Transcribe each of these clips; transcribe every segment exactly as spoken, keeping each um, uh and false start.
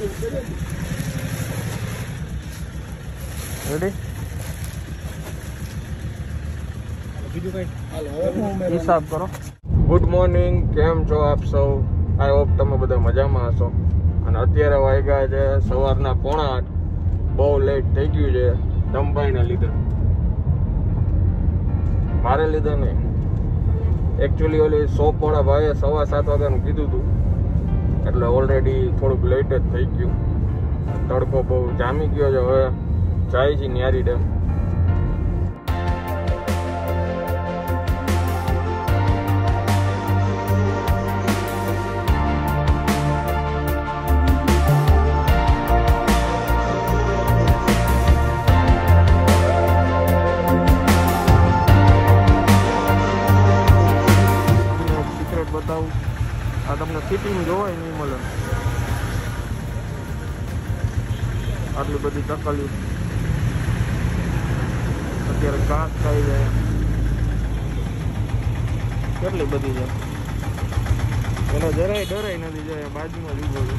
हिसाब करो। Good morning, केम छो आप सौ? आई होप તમે બધા મજામાં હશો। અને અત્યારે વાગ્યા છે સવારના પોણા આઠ। બહુ લેટ થઈ ગયું છે દમભાઈને લીધે, મારે લીધે નહીં। એકચ્યુઅલી ઓલી શોપ વાળા ભાઈએ સવા સાત વાગ્યાનું કીધું હતું, એટલે ઓલરેડી થોડુંક લેટ જ થઈ ગયું। તડકો બહુ જામી ગયો છે। હવે જાય છે ન્યારી ડેમ। બતાવું, આ તમને ફિટિંગ જોવાય નહીં મળે, આટલી બધી તકલીફ અત્યારે કાંસ થઈ જાય, કેટલી બધી છે। એનો જરાય ડરાય નથી જાય, બાજુમાં લીધો છે।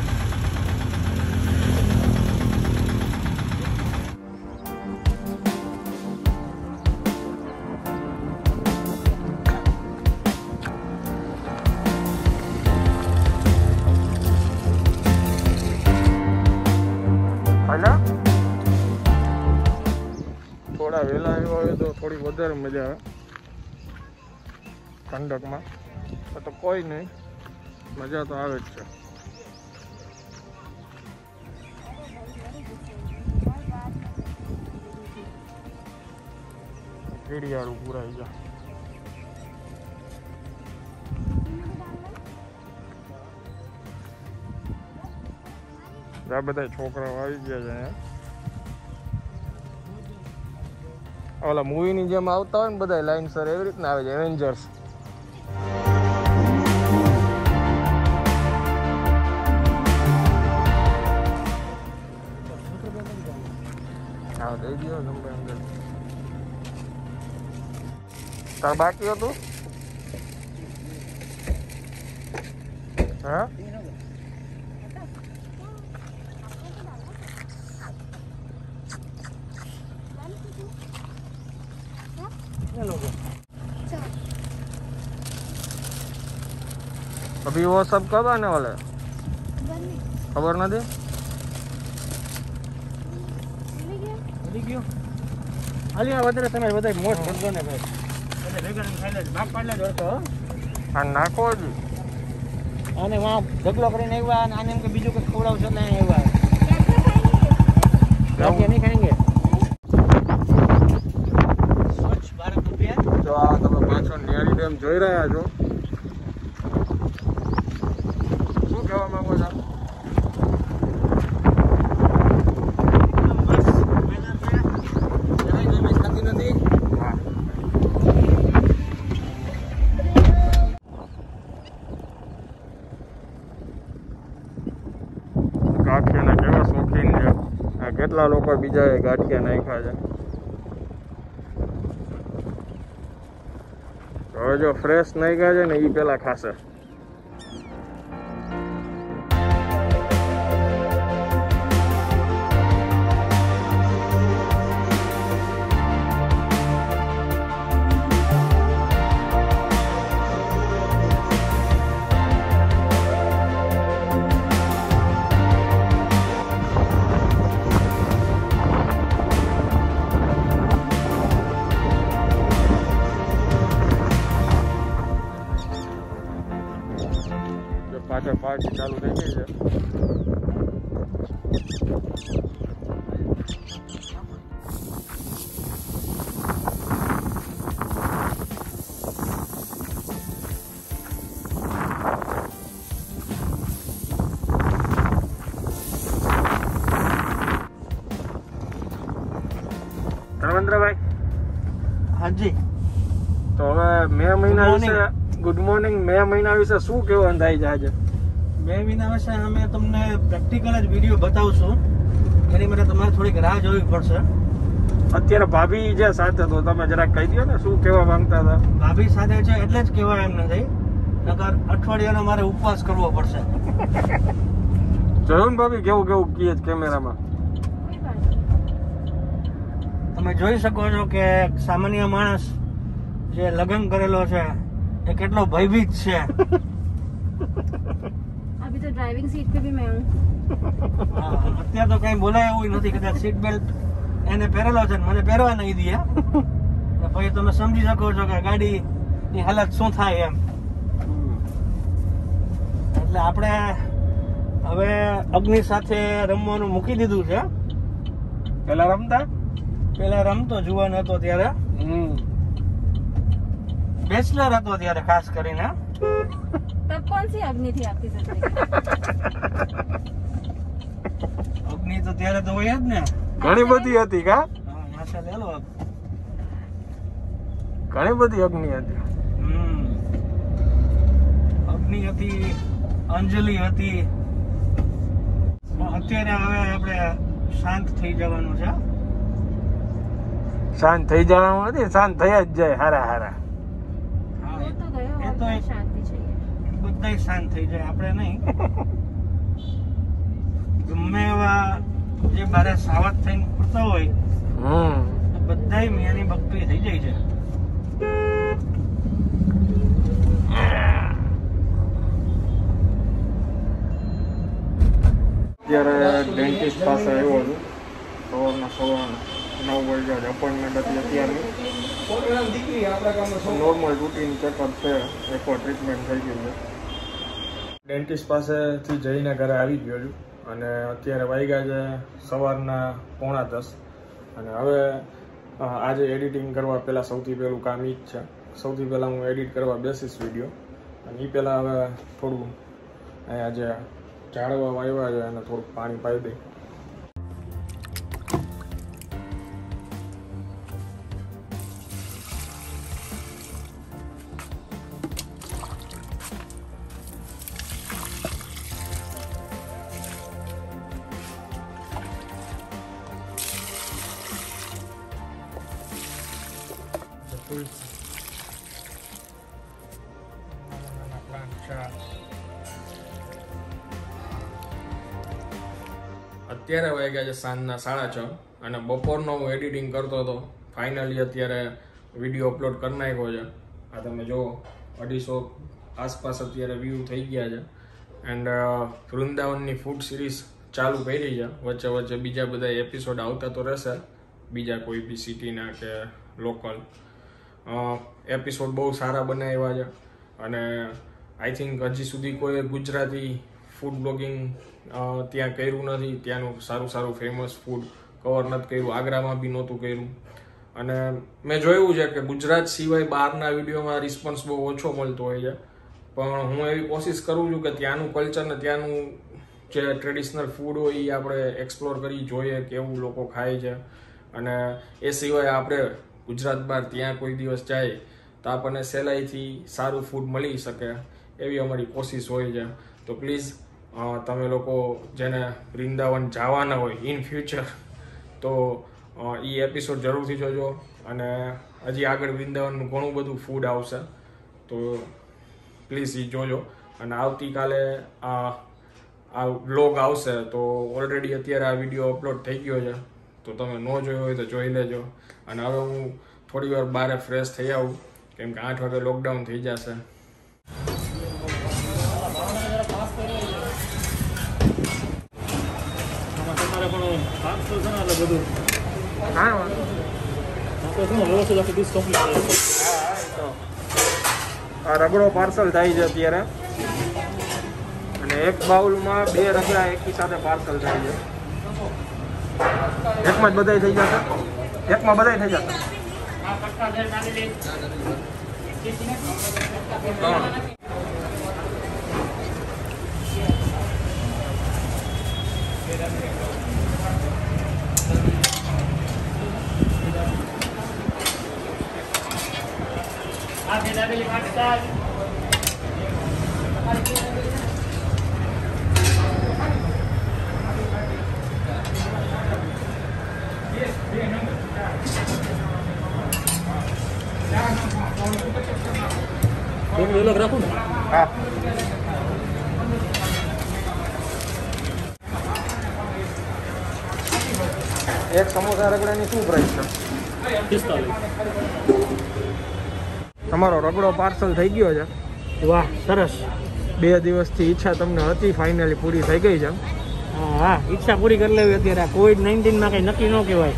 થોડા વહેલા આવ્યા હોય તો થોડી વધારે મજા આવે ઠંડકમાં, તો કોઈ નહીં, મજા તો આવે જ છે। કેડિયાળું પૂરાઈ ગયા, આ બધા છોકરાઓ આવી ગયા છે અહીંયા। ઓલા મૂવીની જેમ આવતા હોય ને બધા લાઈન સર, એવી રીતના આવે છે એવેન્જર્સ। હા દઈ દો નંબર અંદર। તાર બાકી હતું? હા अभी वो सब कब आने वाला है खबर ना दे। હાલી આ વધારે તમે બધા મોટ કરજો ને ભાઈ, એટલે ભેગા ખાઈ લે, ભાગ પાડ લે દોડતો આ નાખો જ અને વાં ઢગલો કરીને આવ્યા, અને આને એમ કે બીજું કંઈક ખવડાવશો ને આવ્યા નહીં ખાएंगे। સ્વચ્છ ભારત અભિયાન। તો આ તમે પાછો ન્યારી ડેમ જોઈ રહ્યા છો, શું કહેવા માંગો છો? ગાંઠિયાના કેવા શોખીન છે, કેટલા લોકો બીજા ગાંઠિયા નાખ્યા છે। હવે જો ફ્રેશ નાખ્યા છે ને એ પેલા ખાશે। પાછળ પાર્ટી ચાલુ થઈ ગઈ છે। ધર્મેન્દ્રભાઈ, હાજી, તો હવે મે મહિના વિશે, ગુડ મોર્નિંગ, મે મહિના વિશે શું કહેવાનું થાય છે આજે? મે મહિના વિશે અમે તમને પ્રેક્ટિકલ જ વિડીયો બતાવશું, એની માટે તમારે થોડીક રાહ જોવી પડશે। અત્યારે ભાભી જે સાથે તો તમે જરાક કહી દો ને શું કહેવા માંગતા હતા? ભાભી સાથે છે એટલે જ કહેવાય એમ નથી, નકર અઠવાડિયાનો મારે ઉપવાસ કરવો પડશે। જોયું ને ભાભી કેવું કેવું કીએ છે કેમેરામાં. તમે જોઈ શકો છો કે સામાન્ય માણસ જે લગ્ન કરેલો છે એ કેટલો ભયભીત છે. अभी तो ड्राइविंग सीट पे भी मैं हूँ. અત્યારે તો કઈ બોલાય એવું નથી. કદાચ સીટ બેલ્ટ એને પહેરેલો છે ને મને પહેરવા નહીં દે. પછી તમે સમજી શકો છો કે ગાડી ની હાલત શું થાય એમ. એટલે આપણે હવે અગ્નિ સાથે રમવાનું મૂકી દીધું છે. પેલા રમતા પેલા રમતો જુવાન હતો ત્યારે, બેચલર હતો ત્યારે ખાસ કરીને. तब कौन सी अग्नि थी आपकी जिंदगी? અગ્નિ તો ત્યારે તો હોય જ ને. ઘણી બધી હતી કા હા, માથે લે લો. ઘણી બધી અગ્નિ હતી. હમ. અગ્નિ હતી, અંજલિ હતી. પણ અત્યારે હવે આપણે શાંત થઈ જવાનું છે. શાંત થઈ જવાનું નથી, શાંત થઈ જ જાય. હારા હારા હા, वो तो गए એ और તો क्या એક शांति चाहिए. બધા શાંત થઈ જાય, આપણે નહીં. ગમે એવા જે બારે સાવધ થઈને ફરતા હોય હમ બધા મિયાની ભક્તિ થઈ જાય છે. અત્યારે ડેન્ટિસ્ટ પાસે આવ્યો છું. સવારના સવાર નવ વાગ્યા અપોઇન્ટમેન્ટ હતી અત્યારની. નોર્મલ રૂટીન ચેકઅપ છે. એકવાર ટ્રીટમેન્ટ થઈ ગઈ છે. ડેન્ટિસ્ટ પાસેથી જઈને ઘરે આવી ગયો છું અને અત્યારે વાગ્યા છે સવારના પોણા દસ. અને હવે આજે એડિટિંગ કરવા પહેલાં સૌથી પહેલું કામ એ જ છે. સૌથી પહેલાં હું એડિટ કરવા બેસીશ વિડીયો. અને એ પહેલાં હવે થોડું અહીંયા જે ઝાડવા વાવ્યા છે એને થોડુંક પાણી પાઈ દઈ. અત્યારે વાગ્યા છે સાંજના સાડા છ અને બપોરનો હું એડિટિંગ કરતો હતો. ફાઇનલી અત્યારે વિડીયો અપલોડ કરી નાખ્યો છે. આ તમે જુઓ અઢીસો આસપાસ અત્યારે વ્યૂ થઈ ગયા છે. એન્ડ વૃંદાવનની ફૂડ સિરીઝ ચાલુ કરી છે. વચ્ચે વચ્ચે બીજા બધા એપિસોડ આવતા તો રહેશે, બીજા કોઈ બી સિટીના કે લોકલ. એપિસોડ બહુ સારા બનાવ્યા છે અને આઈ થિંક હજી સુધી કોઈ ગુજરાતી ફૂડ બ્લોગિંગ ત્યાં કર્યું નથી. ત્યાંનું સારું સારું ફેમસ ફૂડ કવર નથી કર્યું. આગ્રામાં બી નહોતું કર્યું. અને મેં જોયું છે કે ગુજરાત સિવાય બહારના વિડીયોમાં રિસ્પોન્સ બહુ ઓછો મળતો હોય છે. પણ હું એવી કોશિશ કરું છું કે ત્યાંનું કલ્ચર ને ત્યાંનું જે ટ્રેડિશનલ ફૂડ હોય એ આપણે એક્સપ્લોર કરી જોઈએ કેવું લોકો ખાય છે. અને એ સિવાય આપણે ગુજરાત બહાર ત્યાં કોઈ દિવસ જાય તો આપણને સહેલાઈથી સારું ફૂડ મળી શકે એવી અમારી કોશિશ હોય છે. તો પ્લીઝ તમે લોકો જેને વૃંદાવન જવાના હોય ઇન ફ્યુચર તો એ એપિસોડ જરૂરથી જોજો. અને હજી આગળ વૃંદાવનનું ઘણું બધું ફૂડ આવશે તો પ્લીઝ એ જોજો. અને આવતીકાલે આ આ વ્લોગ આવશે તો ઓલરેડી અત્યારે આ વિડીયો અપલોડ થઈ ગયો છે તો તમે ન જોયો હોય તો જોઈ લેજો. અને હવે હું થોડી વાર બહાર ફ્રેશ થઈ આવું કેમ કે આઠ વાગે લોકડાઉન થઈ જશે. આ રગડો પાર્સલ થાય છે અત્યારે અને એક બાઉલમાં બે રગડા એકી સાથે પાર્સલ થાય છે. એકમાં જ બધાય થઈ જશે. એકમાં બધાય થઈ જશે. રાખું ને હા એક સમોસા રગડાની શું પ્રાઇસ છે? પિસ્તાલીસ. તમારો રગડો પાર્સલ થઈ ગયો છે. વાહ સરસ. બે દિવસથી ઈચ્છા તમને હતી, ફાઇનલી પૂરી થઈ ગઈ છે. હા હા ઈચ્છા પૂરી કરી લેવી અત્યારે. કોવિડ નાઇન્ટીનમાં કંઈ નક્કી ન કહેવાય.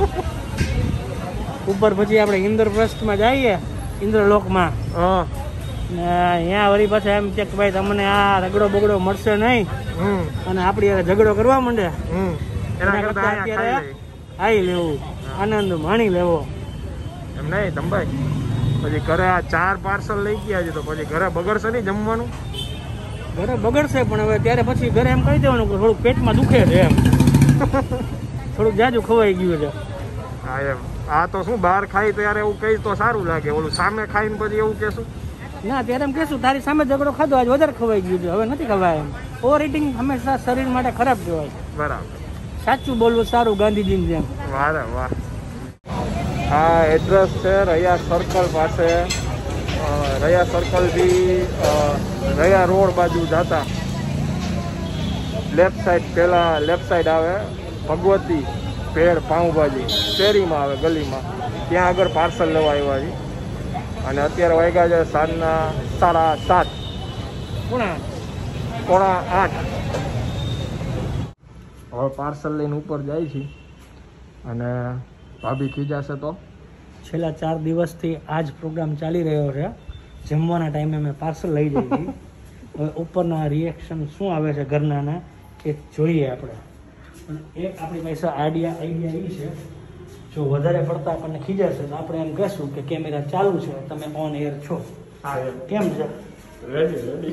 ઉપર પછી આપણે ઇન્દ્રપ્રસ્થમાં જઈએ, ઇન્દ્રલોકમાં. હા ને અહીંયા વળી પાછા એમ કે ભાઈ તમને આ રગડો બગડો મળશે નહીં હમ અને આપણી હારે ઝઘડો કરવા માંડે. હમ એના કરતા અહીંયા ખાઈ લઈ. ખાઈ લેવું, આનંદ માણી લેવો. એમ નહીં તંબાઈ, પછી ઘરે આ ચાર પાર્સલ લઈ ગયા છે તો પછી ઘરે બગડશે નહીં જમવાનું? ઘરે બગડશે પણ હવે ત્યારે પછી ઘરે એમ કહી દેવાનું કે થોડુંક પેટમાં દુખે છે એમ. થોડુંક જાજુ ખવાઈ ગયું છે. હા એમ. આ તો શું બહાર ખાઈ ત્યારે એવું કહીશ તો સારું લાગે, ઓલું સામે ખાઈને પછી એવું કહેશું ના ત્યારે એમ કહેશું તારી સામે ઝઘડો ખાધો આજ વધારે ખવાઈ ગયું છે, હવે નથી ખવાય એમ. ઓવર ઇટિંગ હંમેશા શરીર માટે ખરાબ કહેવાય. બરાબર. સાચું બોલવું સારું, ગાંધીજીની જેમ. વાહ વાહ. આ એડ્રેસ છે રૈયા સર્કલ પાસે. રૈયા સર્કલથી રૈયા રોડ બાજુ જતા લેફ્ટ સાઈડ, પહેલાં લેફ્ટ સાઈડ આવે ભગવતી ભેળ પાઉંભાજી, શેરીમાં આવે ગલીમાં, ત્યાં આગળ પાર્સલ લેવા આવ્યા છે. અને અત્યારે વાગ્યા છે સાંજના સાડા સાત, કોણા પોણા આઠ. હવે પાર્સલ લઈને ઉપર જાય છે અને ભાભી ખીજાશે તો. છેલ્લા ચાર દિવસથી આ જ પ્રોગ્રામ ચાલી રહ્યો છે. જમવાના ટાઈમે અમે પાર્સલ લઈ જઈએ છીએ. હવે ઉપરના રિએક્શન શું આવે છે ઘરનાના એ જોઈએ આપણે. અને એક આપણી પાસે આઈડિયા આઈડિયા એ છે, જો વધારે પડતા આપણને ખીજાશે તો આપણે એમ કહેશું કે કેમેરા ચાલુ છે, તમે ઓન એર છો. હા એમ. કેમ છે? Ready ready.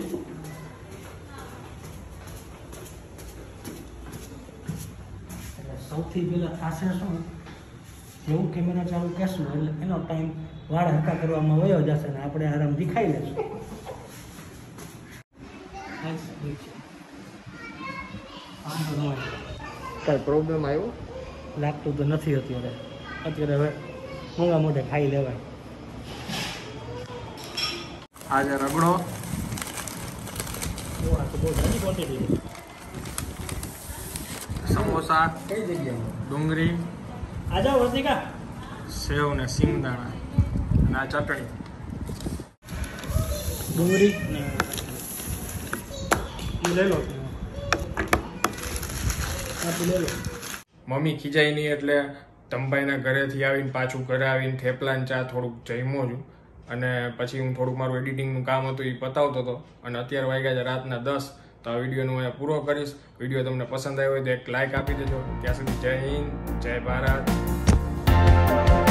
એટલે સૌથી પહેલાં થશે શું, જેવું કેમેરા ચાલુ કહેશું એટલે એનો ટાઈમ વાળ હરકા કરવામાં વયો જશે ને આપણે આરામથી ખાઈ લઈશું. કાંઈ પ્રોબ્લેમ આવ્યો? લાગતું તો નથી અત્યારે. અત્યારે હવે મોંઘા મોઢે ખાઈ લેવાય. આજે રગડો, સમોસા, કઈ જગ્યાએ ડુંગળી, આ જાઓ વસિકા. સેવ ને સિંગદાણા અને આ ચટણી. ડુંગળી ને ઈ લઈ લો. આપી લઈ લો. મમ્મી ખીજાઈ નહીં એટલે તંબાઈના ઘરેથી આવીને પાછું ઘરે આવીને થેપલા ને ચા થોડુંક જમ્યો છું અને પછી હું થોડુંક મારું એડિટિંગનું કામ હતું એ પતાવતો હતો. અને અત્યારે વાગ્યા છે રાતના દસ. તો આ વિડીયોનો અહીંયા પૂરો કરીશ. વિડીયો તમને પસંદ આવ્યો હોય તો એક લાઇક આપી દેજો. ત્યાં સુધી જય હિન્દ, જય ભારત.